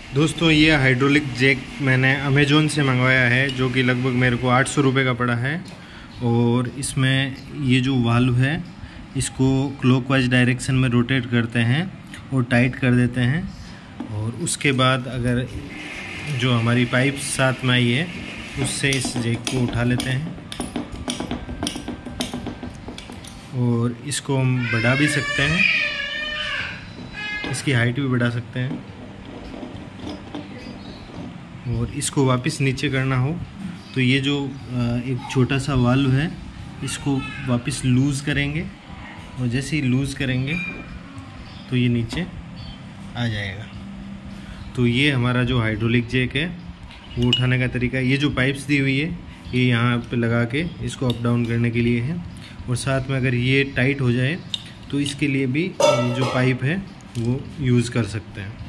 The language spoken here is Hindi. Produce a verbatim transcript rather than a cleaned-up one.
दोस्तों ये हाइड्रोलिक जैक मैंने अमेज़ोन से मंगवाया है, जो कि लगभग मेरे को आठ सौ रुपये का पड़ा है। और इसमें ये जो वाल्व है इसको क्लॉकवाइज डायरेक्शन में रोटेट करते हैं और टाइट कर देते हैं। और उसके बाद अगर जो हमारी पाइप साथ में आई है उससे इस जैक को उठा लेते हैं और इसको हम बढ़ा भी सकते हैं, इसकी हाइट भी बढ़ा सकते हैं। और इसको वापस नीचे करना हो तो ये जो एक छोटा सा वाल्व है इसको वापस लूज़ करेंगे और जैसे ही लूज़ करेंगे तो ये नीचे आ जाएगा। तो ये हमारा जो हाइड्रोलिक जैक है वो उठाने का तरीका। ये जो पाइप्स दी हुई है ये यहाँ पे लगा के इसको अप डाउन करने के लिए है। और साथ में अगर ये टाइट हो जाए तो इसके लिए भी जो पाइप है वो यूज़ कर सकते हैं।